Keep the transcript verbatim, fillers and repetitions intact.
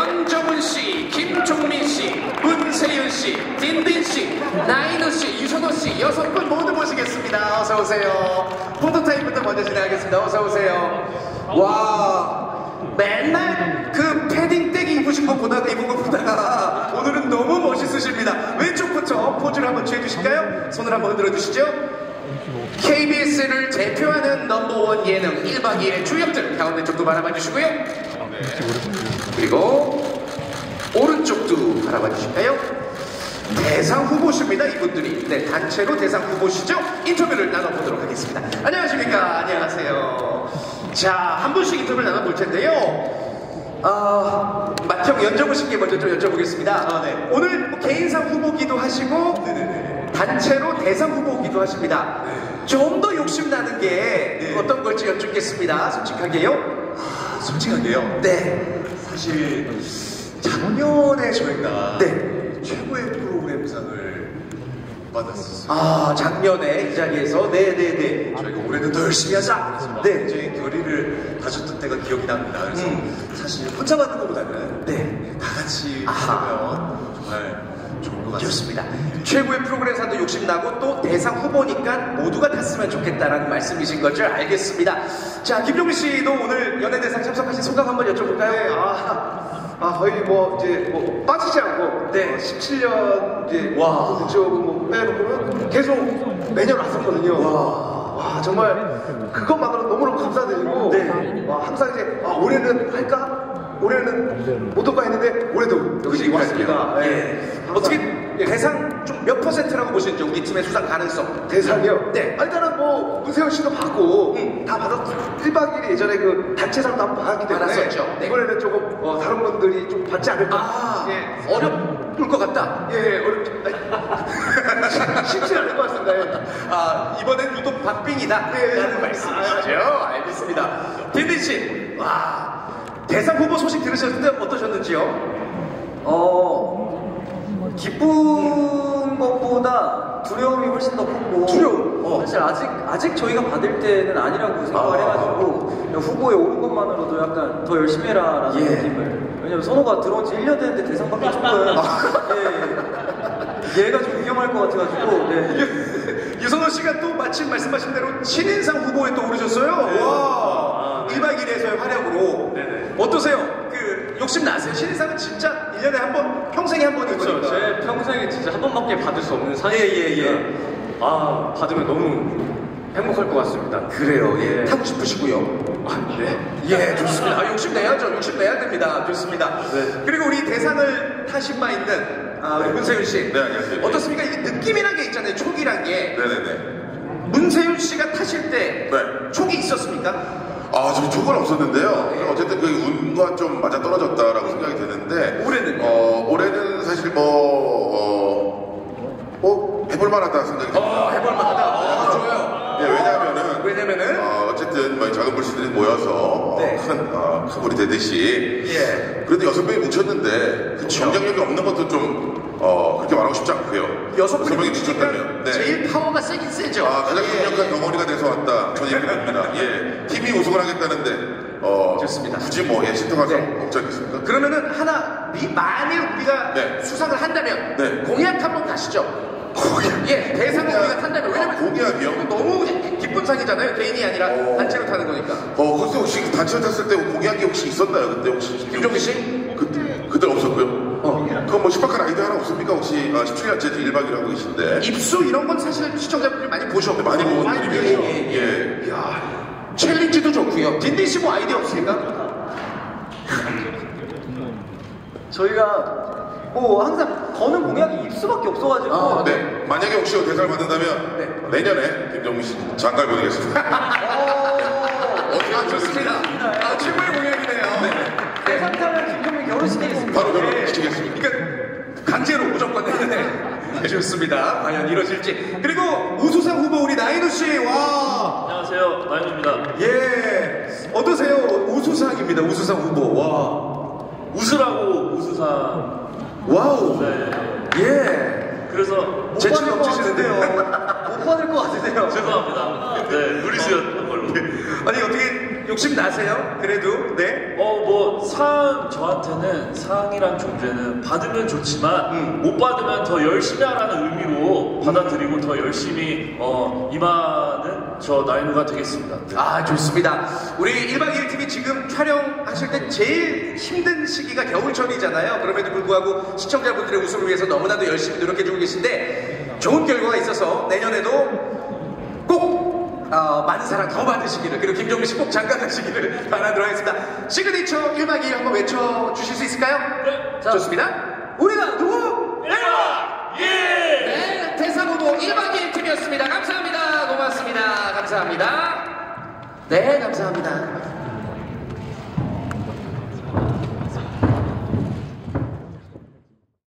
영정은 씨, 김종민 씨, 문세윤 씨, 딘딘 씨, 나인우 씨, 유선호 씨 여섯 분 모두 모시겠습니다. 어서 오세요. 포토타임부터 먼저 진행하겠습니다. 어서 오세요. 와, 맨날 그 패딩 떼기 입으신 것보다 입은 것보다 오늘은 너무 멋있으십니다. 왼쪽부터 포즈를 한번 취해주실까요? 손을 한번 흔들어 주시죠. 케이비에스를 대표하는 넘버원 예능 일 박 이 일의 주역들 가운데 쪽도 바라봐 주시고요. 네. 그리고 오른쪽도 바라봐 주실까요? 대상 후보십니다. 이분들이. 네, 단체로 대상 후보시죠. 인터뷰를 나눠보도록 하겠습니다. 안녕하십니까. 안녕하세요. 자, 한 분씩 인터뷰를 나눠볼 텐데요. 어, 맏형 연정우 씨께 먼저 좀 여쭤보겠습니다. 아, 네. 오늘 뭐 개인상 후보기도 하시고 네네네. 단체로 대상 후보기도 하십니다. 네. 좀 더 욕심나는 게 네. 어떤 걸지 여쭙겠습니다. 솔직하게요. 아, 솔직하게요? 네. 사실 작년에 저희가 네. 최고의 프로그램상을 받았었어요. 아, 작년에 이 자리에서 네네네. 저희가 올해는 더 열심히 하자. 그래서 네. 이제 결의를 다졌던 때가 기억이 납니다. 그래서 음. 사실 혼자 받는 것보다는 네. 다 같이 하면 정말 좋을 것 같습니다. 좋습니다. 최고의 프로그램상도 욕심나고 또 대상 후보니까 모두가 탔으면 좋겠다라는 말씀이신 걸 줄 알겠습니다. 자, 김종민 씨도 오늘 연예대상 참석하신 소감 한번 여쭤볼까요? 네, 아, 아, 거의 뭐, 이제, 뭐, 빠지지 않고, 네. 어, 십칠 년, 이제, 와. 그쪽은 뭐, 빼놓고는 계속 매년 왔었거든요. 와. 와, 정말, 그것만으로 너무너무 감사드리고, 네. 와, 항상 이제, 아, 올해는 할까? 올해는 못 올까 했는데, 올해도 여기 왔습니다. 예. 네. 어떻게 대상 좀 몇 퍼센트라고 보시는지 우리 팀의 수상 가능성? 대상이요? 네. 아, 일단은 뭐, 문세현 씨도 받고, 음. 다 받았고, 일 박 이 일 예전에 그 단체상도 한번 받았기 때문에. 받았었죠. 네. 이번에는 조금, 어, 다른 분들이 좀 받지 않을까. 아, 예. 어려울 것 같다. 예, 어렵죠. 쉽지 않을 것 같습니다. 예. 아, 이번엔 유독 박빙이다. 네. 라는 말씀이시죠? 알겠습니다. 딘딘 씨, 와, 대상 후보 소식 들으셨을 때 어떠셨는지요? 어, 기쁜 것보다 두려움이 훨씬 더 컸고. 두려움? 어. 사실 아직, 아직 저희가 받을 때는 아니라고 생각을 아. 해가지고, 그냥 후보에 오른 것만으로도 약간 더 열심히 해라라는 예. 느낌을. 왜냐면 선호가 들어온 지 일 년 됐는데 대상 받기 조금. 예. 얘가 좀 위험할 것 같아가지고, 네. 유선호 씨가 또 마침 말씀하신 대로 신인상 후보에 또 오르셨어요. 네. 와, 아, 네. 일 박 이 일에서의 활약으로. 네네. 어떠세요? 그, 욕심 나세요? 신인상은 진짜 일 년에 한 번, 평생에 한 번인 그렇죠. 거니까. 제 평생에 진짜 한 번밖에 받을 수 없는 예, 상이니까 예, 예. 아, 받으면 너무 행복할 것 같습니다. 그래요, 예. 예. 타고 싶으시고요. 아, 네. 예, 좋습니다. 아, 욕심 내야죠. 욕심 내야 됩니다. 좋습니다. 네. 그리고 우리 대상을 타신 바 있는, 아, 우리 문세윤 씨. 네, 안녕하세요. 어떻습니까? 이게 느낌이란 게 있잖아요. 촉이란 게. 네네네. 문세윤 씨가 타실 때 네. 촉이 있었습니까? 아, 저 촉은 없었는데요. 네. 어쨌든 그 운과 좀 맞아 떨어졌다라고 생각이 되는데. 올해는요? 어, 올해는 사실 뭐, 어, 뭐, 해볼만하다 생각이 듭니다. 어, 해볼만하다. 어, 좋아요. 예, 왜냐하면은. 왜냐면은? 어, 어쨌든 뭐 작은 불씨들이 모여서 네. 큰, 어, 큰 불이 되듯이. 예. 그래도 여섯 명이 뭉쳤는데 그쵸. 경쟁력이 없는 것도 좀 어, 그렇게 말하고 싶지 않고요. 여섯 분이 명이 뭉치니까 뭉쳤다면 네. 제일 파워가 세긴 세죠. 아, 가장 예, 강력한 예. 덩어리가 돼서 왔다. 전 얘기 봅니다. 예. 팀이 우승을 하겠다는데 어, 좋습니다. 굳이 뭐 예, 신통할 수 네. 없지 않겠습니까? 그러면은 하나, 미, 만일 우리가 네. 수상을 한다면 네. 공약 한번 가시죠. 공약. 예, 대상을 공약. 우리가 탄다면. 왜냐면 아, 공약이요? 이거 너무 기쁜 상이잖아요. 개인이 아니라 어. 단체로 타는 거니까. 어, 그때 혹시 단체 탔을 때 공약이 혹시 있었나요? 그때 혹시 김종민 씨? 그때 그때 없었고요. 어. 그럼 뭐 신박한 아이디어 하나 없습니까? 혹시 아, 십칠 년째 일 박이라고 계신데 입수 이런 건 사실 시청자분들 많이 보셨고 많이 본 예, 분들이죠. 예, 예. 예. 이야, 챌린지도 좋고요. 딘딘 씨 뭐 아이디어 없습니까? 저희가 뭐 항상 거는 공약이 입수밖에 없어가지고. 아, 네. 만약에 혹시 대상을 받는다면 네. 내년에 김정민 씨 장가를 보내겠습니다. 어떻게 아, 좋습니다. 아, 최고의 공약이네요. 대상 타면 김종민 결혼시키겠습니다. 바로 결혼 네. 시키겠습니다. 그러니까 강제로 무조건 내년에. 네, 좋습니다. 과연 이루어질지. 그리고 우수상 후보 우리 나인우 씨. 와. 안녕하세요, 나인우입니다. 예. 어떠세요? 우수상입니다. 우수상 후보. 와. 웃으라고 우수상. 와우. 네. 예. 그래서 못 재치 받을 것 넘치시는데요. 같은데요. 못 받을 것 같으세요. 죄송합니다. 네, 누리수였던 걸로. 아니 어떻게 욕심 나세요? 그래도 네. 어, 뭐, 상, 저한테는 상이란 존재는 받으면 좋지만, 음. 못 받으면 더 열심히 하라는 의미로 받아들이고 더 열심히, 어, 임하는 저 나인우가 되겠습니다. 아, 좋습니다. 우리 일박 이일 팀이 지금 촬영하실 때 제일 힘든 시기가 겨울철이잖아요. 그럼에도 불구하고 시청자분들의 웃음을 위해서 너무나도 열심히 노력해주고 계신데 좋은 결과가 있어서 내년에도 꼭 어, 많은 사랑 더 받으시기를, 그리고 김종민 씨 꼭 장가 가시기를 바라도록 하겠습니다. 시그니처 일박 이일 한번 외쳐주실 수 있을까요? 네. 자, 좋습니다. 우리가 누구? 일박 이일! 네, 대사보도 일박 이일 팀이었습니다. 감사합니다. 고맙습니다. 감사합니다. 네, 감사합니다.